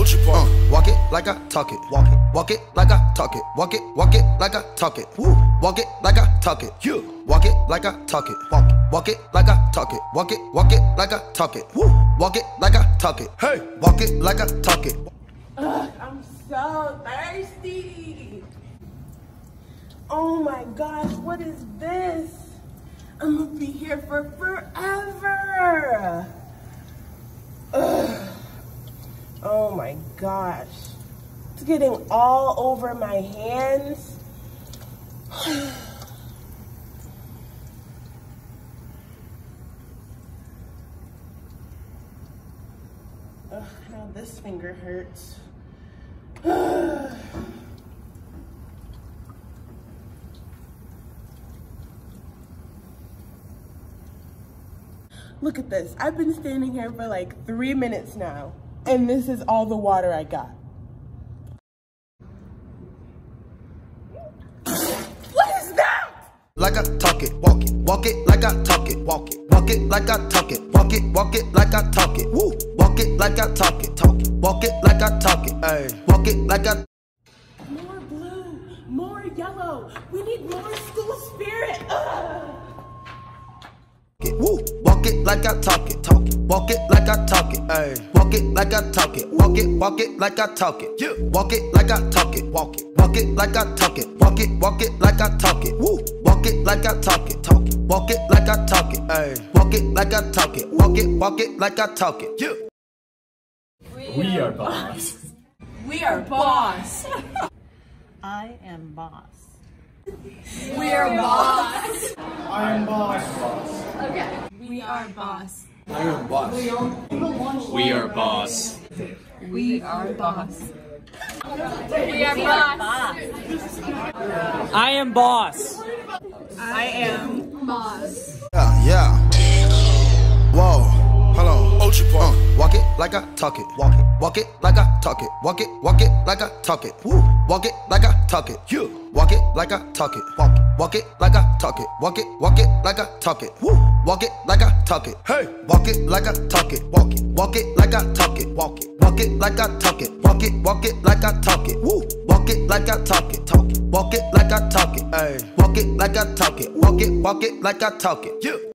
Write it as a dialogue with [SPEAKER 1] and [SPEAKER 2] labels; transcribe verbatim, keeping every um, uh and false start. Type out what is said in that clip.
[SPEAKER 1] Uh, walk it like I talk it. Walk it. Walk it like I talk it. Walk it. Walk it like I talk it. Woo. Walk it like I talk it. You. Walk it like I talk it. Walk it. Walk it like I talk it. Walk it. Walk it like I talk it. Woo. Walk it like I talk it. Hey. Walk it like I talk it.
[SPEAKER 2] Ugh, I'm so thirsty. Oh my gosh, what is this? I'm gonna be here for forever. Ugh. Oh my gosh. It's getting all over my hands. Ugh, now this finger hurts. Look at this. I've been standing here for like three minutes now, and this is all the water I got. What is that?
[SPEAKER 1] Like I talk it, walk it, walk it like I talk it, walk it, walk it like I talk it, walk it, walk it like I talk it, woo, walk it like I talk it, talk it, walk it like I talk it, ayy, walk it like I.
[SPEAKER 2] More blue, more yellow. We need more school spirit. Ugh.
[SPEAKER 1] Woo, walk it like I talk it, talk it, walk it like I talk it, ayy, walk it like I talk it, walk it, walk it like I talk it, yeah, walk it like I talk it, walk it, walk it like I talk it, walk it, walk it like I talk it, woo, walk it like I talk it, talk it, walk it like I talk it, ayy, walk it like I talk it, walk it, walk it like I talk it, yeah.
[SPEAKER 3] We are boss.
[SPEAKER 4] We are boss.
[SPEAKER 5] I am boss.
[SPEAKER 4] We are boss.
[SPEAKER 3] I am boss.
[SPEAKER 4] Okay. We are boss.
[SPEAKER 3] I am boss. We are boss.
[SPEAKER 4] We are boss. We are boss.
[SPEAKER 6] I am boss.
[SPEAKER 4] I am boss.
[SPEAKER 1] Yeah, yeah. Whoa, hold on. Uh, walk it like I talk it. Walk it. Walk it like I talk it. Walk it. Walk it like I talk it. Woo. Walk it like I talk it. You. Walk it like I talk it. Walk it. Walk it like I talk it. Walk it. Walk it like I talk it. Woo. Walk it like I talk it. Hey. Walk it like I talk it. Walk it. Walk it like I talk it. Walk it. Walk it like I talk it. Walk it. Walk it like I talk it. Woo. Walk it like I talk it. Talk it. Walk it like I talk it. Hey. Walk it like I talk it. Walk it. Walk it like I talk it. Yeah.